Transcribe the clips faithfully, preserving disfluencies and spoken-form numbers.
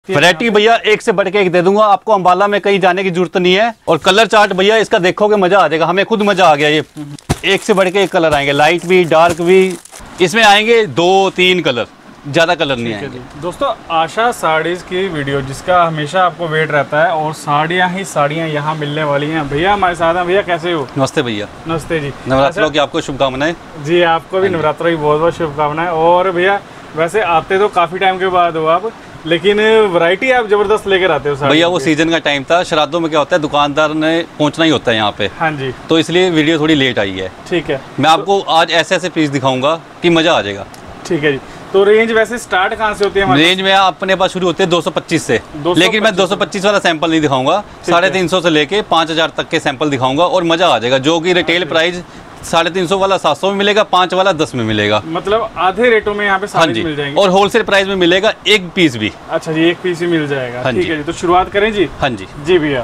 Variety भैया एक से बढ़ के एक दे दूंगा आपको, अंबाला में कहीं जाने की जरूरत नहीं है। और कलर चार्ट भैया इसका देखोगे मजा आ जाएगा, हमें खुद मजा आ गया। ये एक से बढ़ के एक कलर आएंगे, लाइट भी डार्क भी, इसमें आएंगे दो तीन कलर, ज्यादा कलर नहीं आएंगे। दोस्तों आशा साड़ीज की वीडियो जिसका हमेशा आपको वेट रहता है, और साड़ियाँ ही साड़ियाँ यहाँ मिलने वाली हैं। भैया हमारे साथ हैं, भैया कैसे हो? नमस्ते भैया। नमस्ते जी। नवरात्रों की आपको शुभकामनाएं। जी आपको भी नवरात्रों की बहुत बहुत शुभकामनाएं। और भैया वैसे आते तो काफी टाइम के बाद हो आप, लेकिन वैरायटी आप जबरदस्त लेकर आते हो भैया। वो सीजन का टाइम था, श्राद्धों में क्या होता है दुकानदार ने पहुंचना ही होता है यहाँ पे। हाँ जी, तो इसलिए वीडियो थोड़ी लेट आई है। ठीक है, मैं आपको आज ऐसे ऐसे पीस दिखाऊंगा कि मजा आ जाएगा। ठीक है जी। तो रेंज वैसे स्टार्ट कहाँ से होती है? रेंज में अपने पास शुरू होते हैं दो सौ पच्चीस से, लेकिन मैं दो सौ पच्चीस वाला सैंपल नहीं दिखाऊंगा, साढ़े तीन सौ से लेके पाँच हजार तक के सैंपल दिखाऊंगा और मजा आ जाएगा। जो कि रिटेल प्राइस साढ़े तीन सौ वाला सात सौ में मिलेगा, पाँच वाला दस में मिलेगा, मतलब आधे रेटों में यहाँ पे सारे मिल जाएंगे। और होलसेल प्राइस में मिलेगा एक पीस भी। अच्छा जी, एक पीस ही मिल जाएगा। हाँ ठीक है जी, तो शुरुआत करें जी। हाँ जी जी भैया।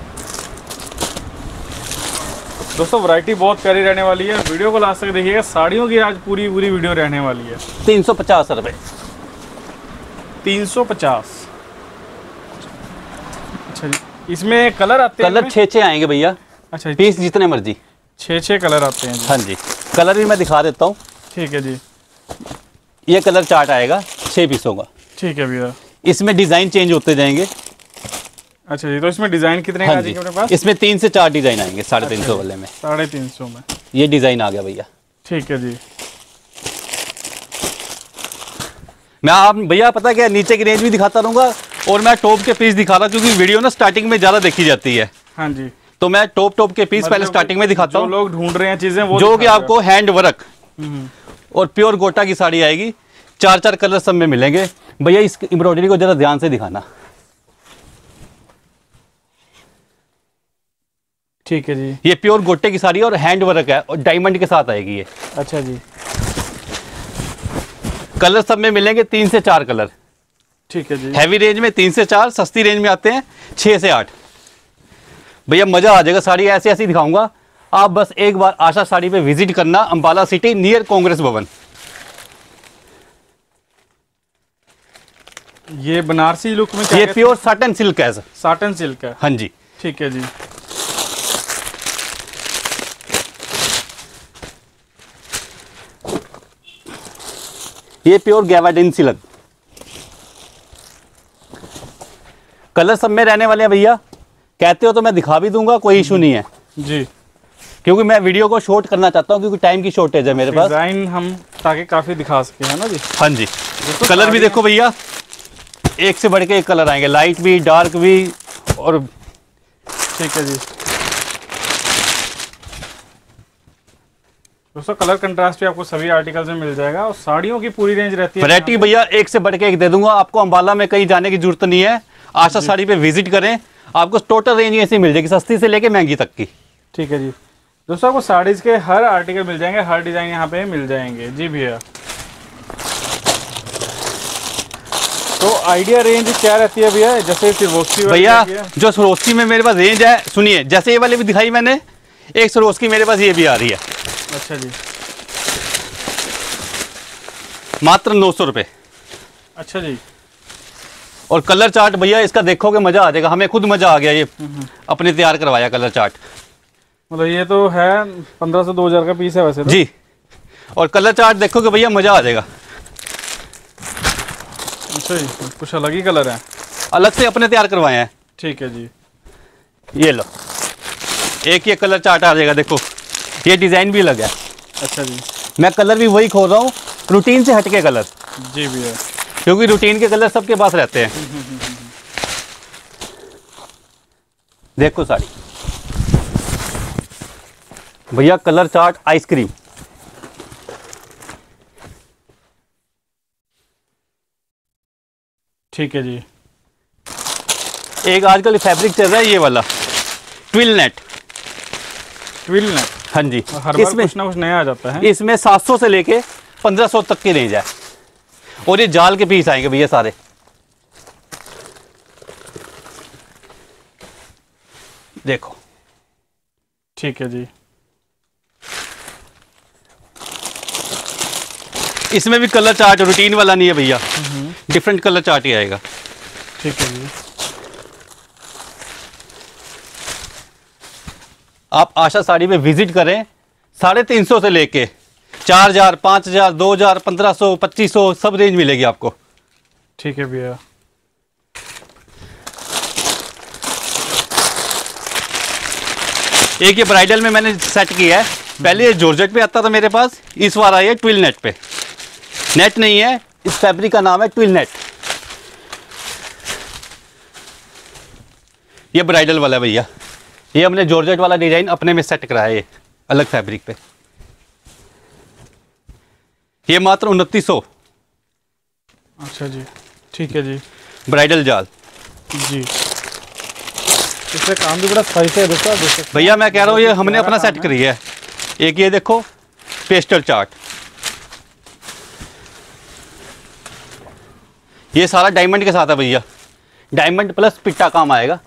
दोस्तों वैरायटी बहुत प्यारी रहने वाली है, वीडियो को लास्ट तक देखिएगा। साड़ियों की आज पूरी पूरी वीडियो रहने वाली है। तीन सौ पचास रुपए तीन सौ पचास। अच्छा जी, इसमें कलर आते हैं? कलर छः छः आएंगे भैया। अच्छा, पीस जितने मर्जी छः छः कलर आते हैं जी। हाँ जी, कलर भी मैं दिखा देता हूँ। ठीक है जी, ये कलर चार्ट आएगा छः पीसों का। ठीक है भैया। इसमें डिजाइन चेंज होते जाएंगे। अच्छा जी, तो इसमें डिजाइन कितने? हाँ जी, अपने पास इसमें तीन से चार डिजाइन आएंगे साढ़े तीन सौ वाले में। साढ़े तीन सौ में ये डिजाइन आ गया भैया। ठीक है जी। मैं आप भैया पता क्या, नीचे की रेंज भी दिखाता रहूंगा और मैं टॉप के पीस दिखा रहा, क्योंकि वीडियो ना स्टार्टिंग में ज्यादा देखी जाती है। हाँ जी, तो मैं टॉप टॉप के पीस मतलब पहले स्टार्टिंग में दिखाता हूँ। लोग ढूंढ रहे हैं चीजें वो, जो कि आपको हैंड वर्क और प्योर गोटा की साड़ी आएगी। चार चार कलर सब में मिलेंगे भैया। इस एम्ब्रॉयडरी को जरा ध्यान से दिखाना। ठीक है जी, ये प्योर गोटे की साड़ी है और हैंड वर्क है और डायमंड के साथ आएगी ये। अच्छा जी, कलर सब में मिलेंगे तीन से चार कलर। ठीक है जी। हैवी रेंज में तीन से चार, सस्ती रेंज में आते हैं छः से आठ। भैया मजा आ जाएगा, साड़ी ऐसी ऐसी दिखाऊंगा। आप बस एक बार आशा साड़ी पे विजिट करना, अंबाला सिटी नियर कांग्रेस भवन। ये बनारसी लुक में ये प्योर साटन सिल्क है। साटन सिल्क है। हाँ जी। ठीक है जी। ये प्योर गैवाडिन सिल्क। कलर सब में रहने वाले हैं भैया। कहते हो तो मैं दिखा भी दूंगा, कोई इशू नहीं है जी, क्योंकि मैं वीडियो को शॉर्ट करना चाहता हूँ, क्योंकि टाइम की शॉर्टेज है मेरे पास। डिजाइन हम ताकि काफी दिखा सके, है ना जी। हाँ जी, तो कलर भी देखो भैया, एक से बढ़ के एक कलर आएंगे, लाइट भी डार्क भी। और ठीक है जी। दोस्तों कलर कंट्रास्ट भी आपको सभी आर्टिकल्स में मिल जाएगा, और साड़ियों की पूरी रेंज रहती है। वैरायटी भैया एक से बढ़ के एक दे दूंगा आपको, अंबाला में कहीं जाने की जरूरत नहीं है। आशा साड़ी पे विजिट करें, आपको टोटल रेंज ऐसी मिल जाएगी, सस्ती से लेके महंगी तक की। ठीक है जी। दोस्तों आपको साड़ीज के हर आर्टिकल मिल जाएंगे, हर डिजाइन यहाँ पे मिल जाएंगे। जी भैया। तो आइडिया रेंज क्या रहती है भैया? जैसे सिरोस्की भैया, जो सिरोस्की में मेरे पास रेंज है, सुनिए, जैसे ये वाली भी दिखाई मैंने, एक सिरोस्की मेरे पास ये भी आ रही है। अच्छा जी, मात्र नौ सौ रुपये। अच्छा जी। और कलर चार्ट भैया इसका देखोगे मजा आ जाएगा, हमें खुद मजा आ गया। ये अपने तैयार करवाया कलर चार्ट। मतलब ये तो है पंद्रह सौ दो हजार का पीस है वैसे तो। जी, और कलर चार्ट देखोगे भैया मजा आ जाएगा। अच्छा जी, कुछ अलग ही कलर है, अलग से अपने तैयार करवाए हैं। ठीक है जी। ये लो, एक ये कलर चार्ट आ जाएगा, देखो ये डिजाइन भी अलग है। अच्छा जी। मैं कलर भी वही खोल रहा हूँ, रूटीन से हटके कलर। जी भैया, क्योंकि रूटीन के कलर सबके पास रहते हैं। देखो साड़ी भैया, कलर चार्ट आइसक्रीम। ठीक है जी। एक आजकल फैब्रिक चल रहा है ये वाला, ट्विल नेट। ट्विल नेट, हाँ जी। हर बार कुछ ना कुछ नया आ जाता है। इसमें सात सौ से लेके पंद्रह सौ तक की रेंज है, और ये जाल के पीस आएंगे भैया सारे। देखो। ठीक है जी। इसमें भी कलर चार्ट रूटीन वाला नहीं है भैया, डिफरेंट कलर चार्ट ही आएगा। ठीक है जी। आप आशा साड़ी में विजिट करें, साढ़े तीन सौ से लेके चार हजार पाँच हजार दो हजार पंद्रह सौ पच्चीस सौ सब रेंज मिलेगी आपको। ठीक है भैया। एक ये ब्राइडल में मैंने सेट किया है, पहले ये जॉर्जेट पे आता था मेरे पास, इस बार आई है ट्विल नेट पे। नेट नहीं है, इस फैब्रिक का नाम है ट्विल नेट। ये ब्राइडल वाला है भैया, ये हमने जॉर्जेट वाला डिजाइन अपने में सेट कराया है, ये अलग फैब्रिक पे। ये मात्र उनतीस सौ। अच्छा जी, ठीक है जी। ब्राइडल जाल जी, इससे काम भी बड़ा सही से है दोस्तों। भैया मैं कह रहा हूँ ये हमने अपना सेट करी है। एक ये देखो पेस्टल चार्ट, ये सारा डायमंड के साथ है भैया, डायमंड प्लस पिट्टा काम आएगा।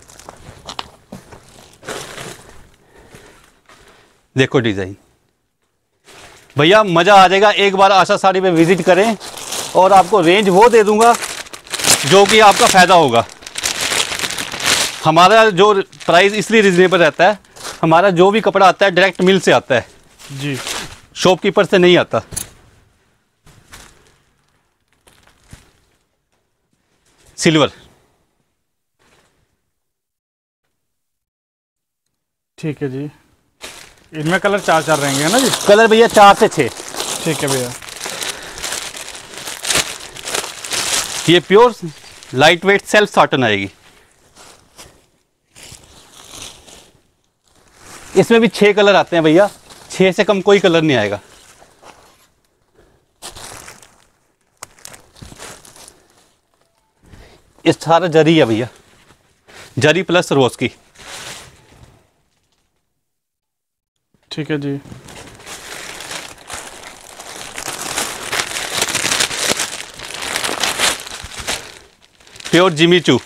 देखो डिजाइन भैया, मजा आ जाएगा। एक बार आशा साड़ी पे विजिट करें और आपको रेंज वो दे दूंगा जो कि आपका फायदा होगा। हमारा जो प्राइस इसलिए रिजनेबल रहता है, हमारा जो भी कपड़ा आता है डायरेक्ट मिल से आता है जी, शॉपकीपर से नहीं आता। सिल्वर, ठीक है जी। इनमें कलर चार चार रहेंगे ना जी? कलर भैया चार से छः। ठीक है भैया। ये pure light weight self satin आएगी। इसमें भी छह कलर आते हैं भैया, छह से कम कोई कलर नहीं आएगा। इस सारा जरी है भैया, जरी प्लस रोज की। ठीक है जी। Pure Jimmy Choo.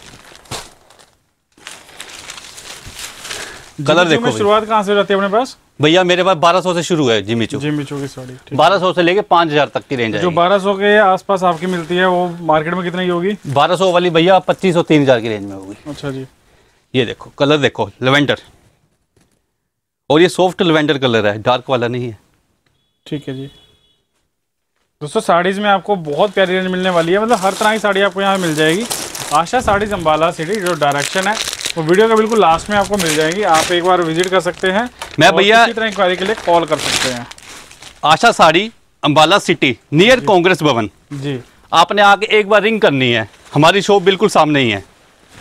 कलर देखो, शुरुआत कहाँ से रहती है अपने पास? भैया मेरे पास बारह सौ से शुरू है जिमीचू। जिमीचू की साड़ी बारह सौ से लेके पाँच हजार तक की रेंज है। जो बारह सौ के आसपास आपकी मिलती है वो मार्केट में कितने की होगी? बारह सौ वाली भैया पच्चीस सौ तीन हजार की रेंज में होगी। अच्छा जी। ये देखो कलर देखो, लेवेंडर, और ये सॉफ्ट लेवेंडर कलर है, डार्क वाला नहीं है। ठीक है जी। दोस्तों साड़ीज में आपको बहुत प्यारी रेंज मिलने वाली है, मतलब हर तरह की साड़ी आपको यहाँ मिल जाएगी। आशा साड़ीज अम्बाला सिटी जो डायरेक्शन है वो वीडियो का बिल्कुल लास्ट में आपको मिल जाएगी। आप एक बार विजिट कर सकते हैं। मैं भैया इसी तरह इंक्वायरी के लिए कॉल कर सकते हैं। आशा साड़ी अम्बाला सिटी नियर कांग्रेस भवन जी। आपने आके एक बार रिंग करनी है, हमारी शॉप बिल्कुल सामने ही है।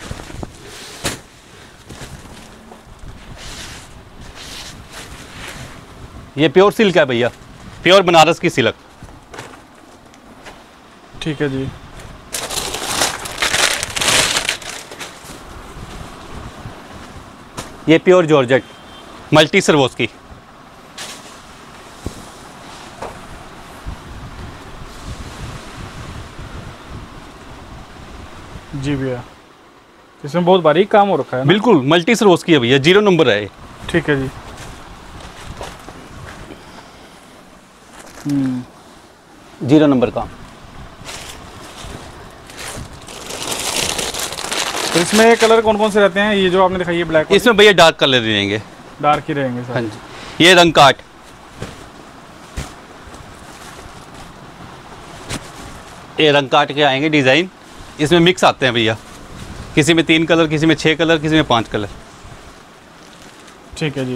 ये प्योर सिल्क है भैया, प्योर बनारस की सिल्क। ठीक है जी। ये प्योर जॉर्जेट मल्टी सरवोस की। जी भैया, इसमें बहुत बारीक काम हो रखा है ना? बिल्कुल मल्टी सरवोस की है भैया, जीरो नंबर है। ठीक है जी। हम्म जीरो नंबर का। तो इसमें कलर कौन कौन से रहते हैं? ये जो आपने दिखाई है ब्लैक, इसमें भैया डार्क कलर रहेंगे। डार्क ही रहेंगे सर। हाँ जी। ये रंग काट, ये रंग काट के आएंगे डिजाइन। इसमें मिक्स आते हैं भैया, किसी में तीन कलर, किसी में छह कलर, किसी में पांच कलर। ठीक है जी।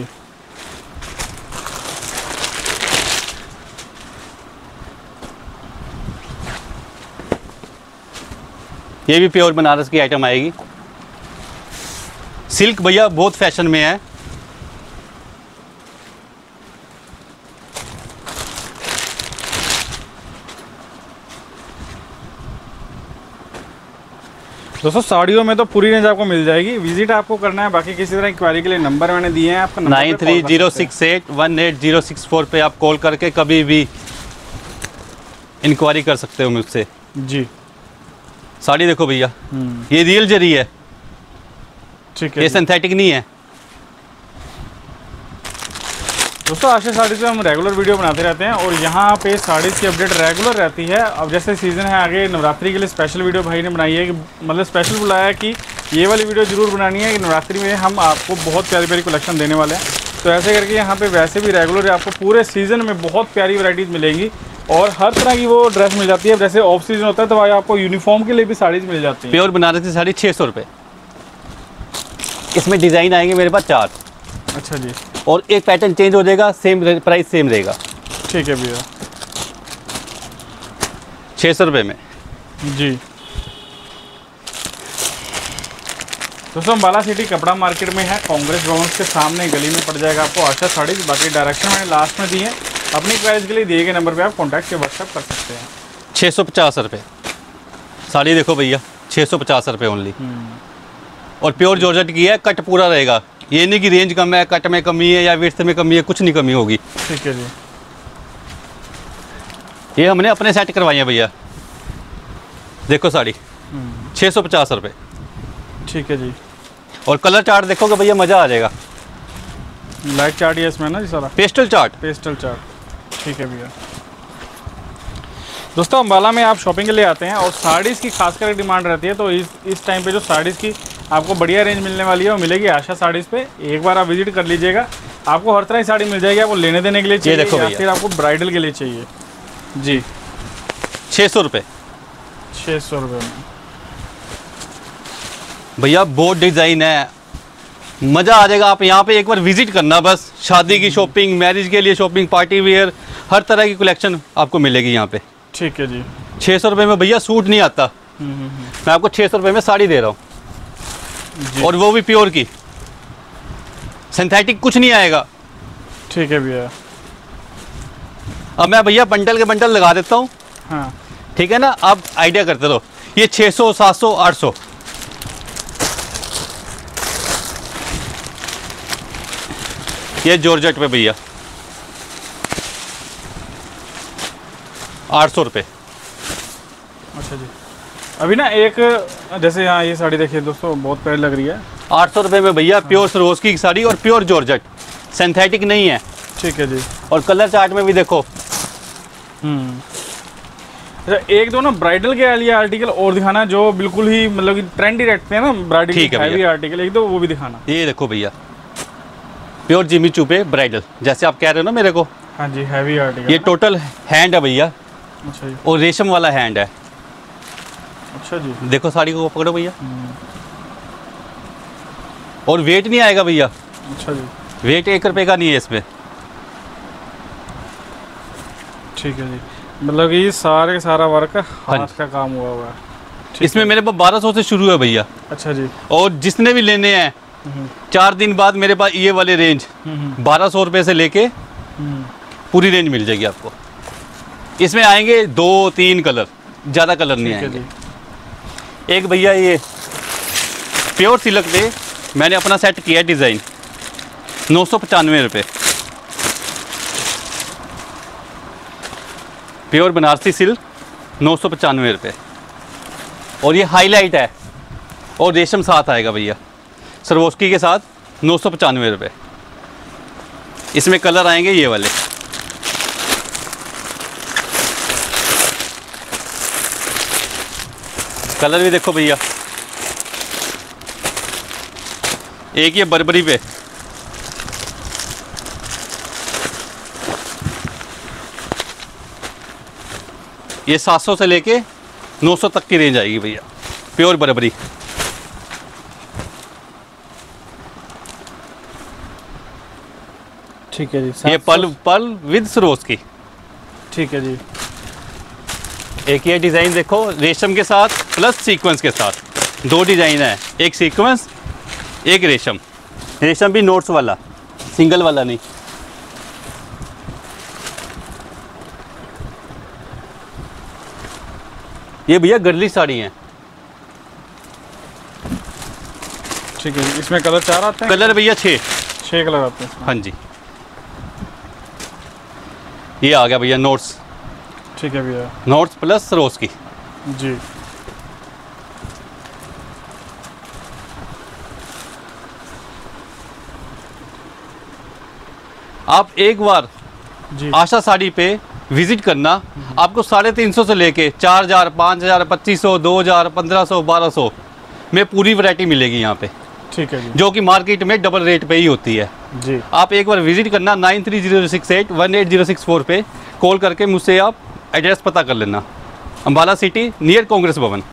ये भी प्योर बनारस की आइटम आएगी। सिल्क भैया बहुत फैशन में है। दोस्तों साड़ियों में तो पूरी रेंज आपको मिल जाएगी, विजिट आपको करना है। बाकी किसी तरह इंक्वायरी के लिए नंबर मैंने दिए हैं आपका। Nine three zero six eight one eight zero six four पे आप कॉल करके कभी भी इंक्वायरी कर सकते हो मुझसे। जी। साड़ी देखो भैया, ये रियल जरी है। ठीक है। ये सिंथेटिक नहीं है। दोस्तों आशा साड़ीज़ में हम रेगुलर वीडियो बनाते रहते हैं और यहाँ पे साड़ीज़ की अपडेट रेगुलर रहती है। अब जैसे सीज़न है आगे, नवरात्रि के लिए स्पेशल वीडियो भाई ने बनाई है कि मतलब स्पेशल बुलाया है कि ये वाली वीडियो ज़रूर बनानी है कि नवरात्रि में हम आपको बहुत प्यारी प्यारी कलेक्शन देने वाले हैं। तो ऐसे करके यहाँ पे वैसे भी रेगुलर आपको पूरे सीज़न में बहुत प्यारी वैराइटीज़ मिलेंगी और हर तरह की वो ड्रेस मिल जाती है। जैसे ऑफ सीजन होता है तो आपको यूनिफॉर्म के लिए भी साड़ीज़ मिल जाती है। प्योर बनारस की साड़ी छः सौ रुपये, इसमें डिज़ाइन आएंगे मेरे पास चार। अच्छा जी। और एक पैटर्न चेंज हो जाएगा, सेम प्राइस सेम रहेगा। ठीक है भैया, छः सौ रुपये में जी। दोस्तों अम्बाला सिटी कपड़ा मार्केट में है, कांग्रेस भवन के सामने गली में पड़ जाएगा आपको आशा साड़ीज़। बाकी डायरेक्शन मैंने लास्ट में दी है। अपनी प्राइस के लिए दिए गए नंबर पे आप कॉन्टैक्ट या व्हाट्सएप कर सकते हैं। छः सौ पचास रुपये साड़ी देखो भैया, छः सौ पचास रुपये ओनली। और प्योर जॉर्जेट की है, कट पूरा रहेगा। ये नहीं कि रेंज कम है, कट में कमी है या विड्थ में कमी है, कुछ नहीं कमी होगी। ठीक है जी। ये हमने अपने सेट करवाई है भैया, देखो साड़ी छः सौ पचास रुपये। ठीक है जी। और कलर चार्ट देखोगे भैया मज़ा आ जाएगा। लाइट चार्ट है इसमें ना जी सारा, पेस्टल चार्ट। पेस्टल चार्ट, ठीक है भैया। दोस्तों अम्बाला में आप शॉपिंग के लिए आते हैं और साड़ीज़ की खासकर डिमांड रहती है, तो इस इस टाइम पे जो साड़ीज़ की आपको बढ़िया रेंज मिलने वाली है वो मिलेगी आशा साड़ीज़ पे। एक बार आप विजिट कर लीजिएगा, आपको हर तरह की साड़ी मिल जाएगी। आपको लेने देने के लिए चाहिए देखो या फिर आपको ब्राइडल के लिए चाहिए जी। छः सौ रुपये छः सौ रुपये में भैया बहुत डिज़ाइन है, मज़ा आ जाएगा। आप यहाँ पे एक बार विजिट करना बस। शादी की शॉपिंग, मैरिज के लिए शॉपिंग, पार्टी वेयर, हर तरह की कलेक्शन आपको मिलेगी यहाँ पे। ठीक है जी। छः सौ रुपये में भैया सूट नहीं आता, मैं आपको छः सौ रुपये में साड़ी दे रहा हूँ, और वो भी प्योर की, सिंथेटिक कुछ नहीं आएगा। ठीक है भैया। अब मैं भैया बंडल के बंडल लगा देता हूँ। हाँ ठीक है ना, आप आइडिया करते रहो। ये छः सौ, सात सौ, आठ सौ। ये जॉर्जेट पे भैया आठ सौ रुपये। अच्छा जी। अभी ना एक जैसे यहाँ ये साड़ी देखिए दोस्तों, बहुत प्यारी लग रही है। आठ सौ रुपये में भैया प्योर सरोज की साड़ी और प्योर जॉर्जेट, सिंथेटिक नहीं है। ठीक है जी। और कलर चार्ट में भी देखो। हम्म अच्छा, एक दो ना ब्राइडल के लिए आर्टिकल और दिखाना जो बिल्कुल ही मतलब ट्रेंडी रखते हैं ना ब्राइडल के हैवी आर्टिकल, एक दो वो भी दिखाना। ये देखो भैया प्योर जिमी चू पे ब्राइडल, जैसे आप कह रहे हो ना मेरे को। हाँ जी, हैवी आर्टिकल। ये टोटल हैंड है भैया। अच्छा जी। और रेशम वाला हैंड है। अच्छा जी। देखो साड़ी को पकड़ो भैया, और वेट नहीं आएगा भैया। अच्छा जी। वेट एक रुपए का नहीं है इसमें। ठीक है जी, मतलब ये सारे सारा वर्क हाथ का काम हुआ हुआ है। इसमें मेरे पास बारह सौ से शुरू है भैया। अच्छा जी। और जिसने भी लेने हैं चार दिन बाद मेरे पास ये वाले रेंज बारह सौ रुपये से लेके पूरी रेंज मिल जाएगी आपको। इसमें आएंगे दो तीन कलर, ज़्यादा कलर नहीं आएंगे। एक भैया ये प्योर सिल्क पे मैंने अपना सेट किया डिज़ाइन, नौ सौ पचानवे रुपये। प्योर बनारसी सिल्क नौ सौ पचानवे रुपये। और ये हाईलाइट है और रेशम साथ आएगा भैया, सरवोस्की के साथ नौ सौ पचानवे रुपये। इसमें कलर आएंगे ये वाले। कलर भी देखो भैया, एक ये बर्बरी पे, ये सात सौ से लेके नौ सौ तक की रेंज आएगी भैया, प्योर बर्बरी। ठीक है जी। ये पल पल विद सरोज की। ठीक है जी। एक ये डिज़ाइन देखो रेशम के साथ प्लस सीक्वेंस के साथ, दो डिज़ाइन है, एक सीक्वेंस एक रेशम। रेशम भी नोट्स वाला, सिंगल वाला नहीं। ये भैया गर्ली साड़ी है। ठीक है, इसमें कलर चार आते हैं। कलर भैया छः छः कलर आते हैं। हाँ जी। ये आ गया भैया नोट्स। ठीक है भैया। नोट्स प्लस रोज की जी। आप एक बार जी आशा साड़ी पे विजिट करना, आपको साढ़े तीन सौ से लेके चार हज़ार, पाँच हज़ार, पच्चीस सौ, दो हज़ार, पंद्रह सौ, बारह सौ में पूरी वैरायटी मिलेगी यहाँ पे, ठीक है जी, जो कि मार्केट में डबल रेट पे ही होती है। जी आप एक बार विजिट करना, nine three zero six eight one eight zero six four पे कॉल करके मुझसे आप एड्रेस पता कर लेना। अम्बाला सिटी नियर कांग्रेस भवन।